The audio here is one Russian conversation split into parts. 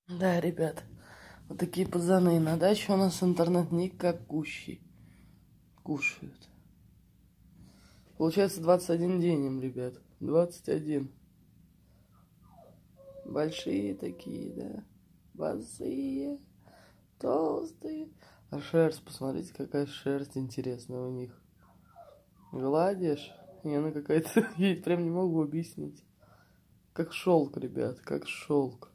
Да, ребят, вот такие пацаны. На даче у нас интернет никакущий. Кушают. Получается 21 день им, ребят. 21. Большие такие, да. Босые, толстые. А шерсть, посмотрите, какая шерсть интересная у них. Гладишь, и она какая-то, я прям не могу объяснить. Как шелк, ребят, как шелк.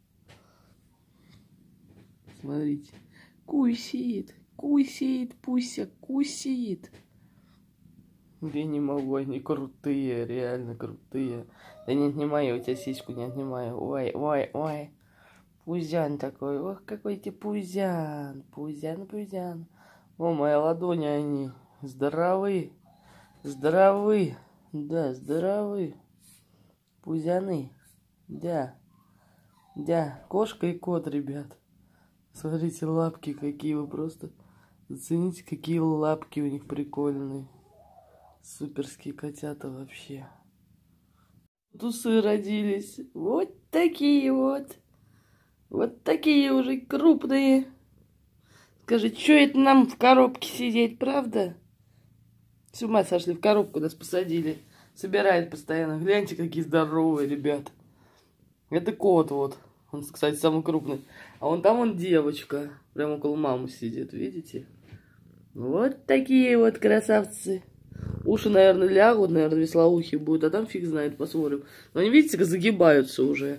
Смотрите. Кусит, кусит, Пуся, кусит. Я не могу, они крутые, реально крутые. Да не отнимай, у тебя сиську не отнимаю. Ой, ой, ой. Пузян такой, ох, какой ты пузян. Пузян, пузян. О, моя ладони, они здоровы. Здоровы. Да, здоровы. Пузяны. Да. Да, кошка и кот, ребят. Смотрите, лапки какие, вы просто зацените, какие лапки у них прикольные. Суперские котята вообще. Тусы родились. Вот такие вот. Вот такие уже крупные. Скажи, что это нам в коробке сидеть, правда? С ума сошли, в коробку нас посадили. Собирает постоянно. Гляньте, какие здоровые, ребят. Это кот вот. Он, кстати, самый крупный. А вон там он девочка. Прямо около мамы сидит, видите? Вот такие вот красавцы. Уши, наверное, лягут, наверное, веслоухие будут. А там фиг знает, посмотрим. Но они, видите, как загибаются уже.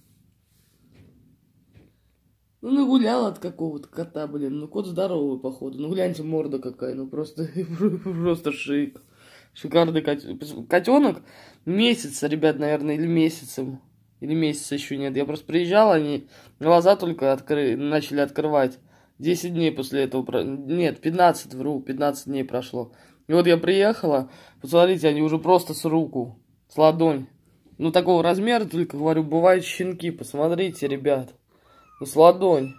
Ну, нагулял от какого-то кота, блин. Ну, кот здоровый, походу. Ну, гляньте, морда какая. Ну, просто, просто шик. Шикарный котенок. Месяца, ребят, наверное, или месяцем. Или месяца еще нет. Я просто приезжал, они глаза только начали открывать. 10 дней после этого. Нет, 15, вру, 15 дней прошло. И вот я приехала. Посмотрите, они уже просто с руку, с ладонь. Ну, такого размера, только, говорю, бывают щенки. Посмотрите, ребят. Ну, с ладонь.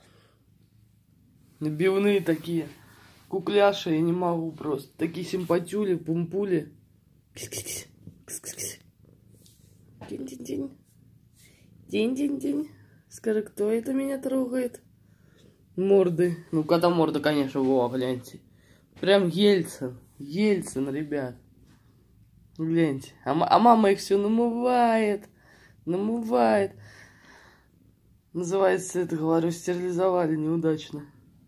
Набивные такие. Кукляши, я не могу просто. Такие симпатюли, пумпули. Кс-кс-кс. Кс-кс-кс. День-день-день. День-день-день. Скажи, кто это меня трогает? Морды. Ну, кота морда, конечно, во, гляньте. Прям Ельцин. Ельцин, ребят. Гляньте. А мама их все намывает. Намывает. Называется это, говорю, стерилизовали неудачно.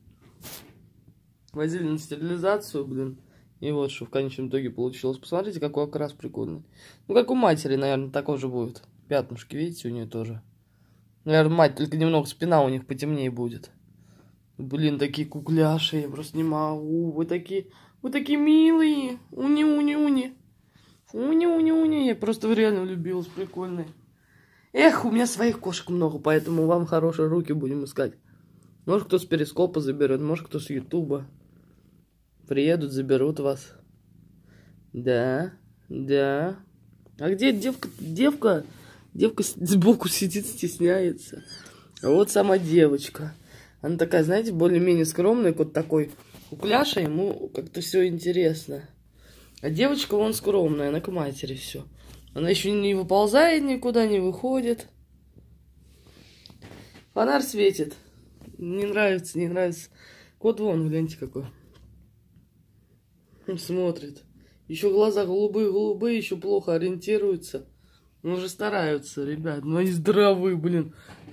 Возили на стерилизацию, блин. И вот что в конечном итоге получилось. Посмотрите, какой окрас прикольный. Ну, как у матери, наверное, такой же будет. Пятнышки, видите, у нее тоже. Наверное, мать, только немного спина у них потемнее будет. Блин, такие кукляши, я просто не могу. Вы такие милые. Уни-уни-уни. Уни-уни-уни. Я просто реально влюбилась, прикольные. Эх, у меня своих кошек много, поэтому вам хорошие руки будем искать. Может, кто с перископа заберет, может, кто с ютуба. Приедут, заберут вас. Да, да. А где девка? Девка сбоку сидит, стесняется. А вот сама девочка. Она такая, знаете, более-менее скромная, вот такой кукляша, ему как-то все интересно. А девочка, вон скромная, она к матери все. Она еще не выползает никуда, не выходит. Фонарь светит. Не нравится, не нравится. Кот вон, гляньте какой. Смотрит. Еще глаза голубые, еще плохо ориентируются. Ну, уже стараются, ребят. Ну, они здоровые, блин.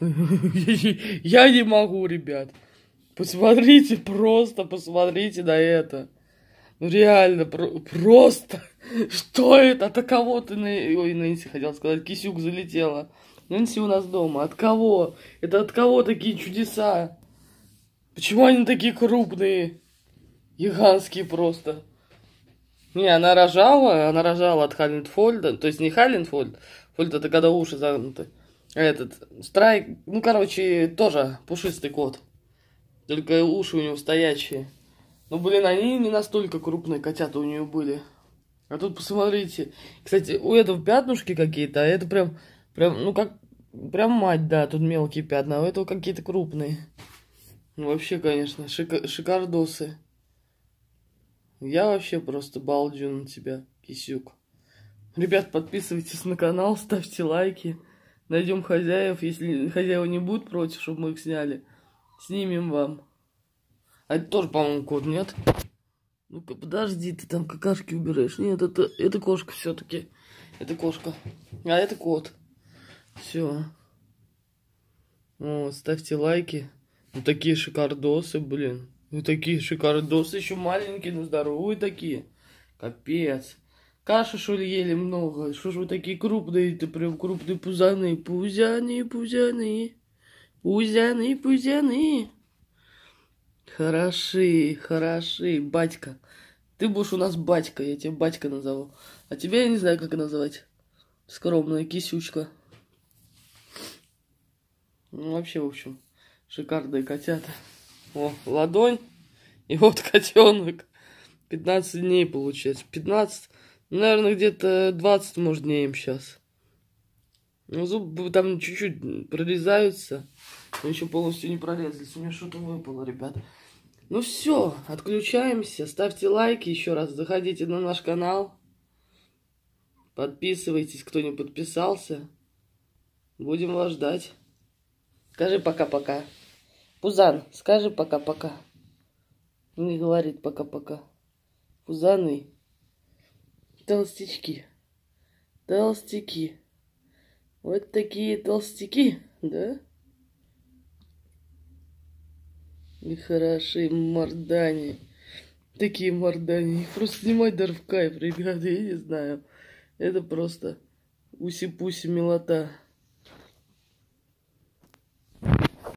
Я не могу, ребят. Посмотрите, просто посмотрите на это. Ну, реально, просто. Что это? От кого ты Ой, Нэнси хотел сказать, Кисюк залетела. Нэнси у нас дома. От кого? Это от кого такие чудеса? Почему они такие крупные? Гигантские просто. Не, она рожала от Халленфольда, то есть не Халленфольд, Фольд это когда уши загнуты. А этот, Страйк, ну, короче, тоже пушистый кот. Только уши у него стоячие. Ну, блин, они не настолько крупные котята у нее были. А тут посмотрите. Кстати, у этого пятнушки какие-то, а это прям, ну, как, прям мать, да, тут мелкие пятна, а у этого какие-то крупные. Ну, вообще, конечно, шикардосы. Я вообще просто балдю на тебя, Кисюк. Ребят, подписывайтесь на канал, ставьте лайки. Найдем хозяев. Если хозяева не будут против, чтобы мы их сняли, снимем вам. А это тоже, по-моему, кот, нет? Ну-ка, подожди, ты там какашки убираешь. Нет, это кошка все-таки. Это кошка. А это кот. Все. О, ставьте лайки. Ну такие шикардосы, блин. Ну такие шикардосы, еще маленькие, но здоровые такие. Капец. Каши, что ли, ели много? Что ж вы такие крупные-то, прям крупные пузаны. Пузяны. Хороши, батька. Ты будешь у нас батька, я тебя батька назову. А тебя я не знаю, как называть. Скромная кисючка. Ну, вообще, в общем, шикарные котята. О, ладонь. И вот котенок. 15 дней получается. 15, наверное, где-то 20, может, дней им сейчас. Ну, зубы там чуть-чуть прорезаются. Но еще полностью не прорезались. У меня что-то выпало, ребят. Ну все, отключаемся. Ставьте лайки еще раз. Заходите на наш канал. Подписывайтесь, кто не подписался. Будем вас ждать. Скажи пока-пока. Пузан, скажи пока-пока. Не говорит пока-пока. Пузаны. Толстячки. Толстяки. Вот такие толстяки, да? И хорошие мордани. Такие мордани. Их просто снимать даже в кайф, ребята, я не знаю. Это просто уси-пуси милота.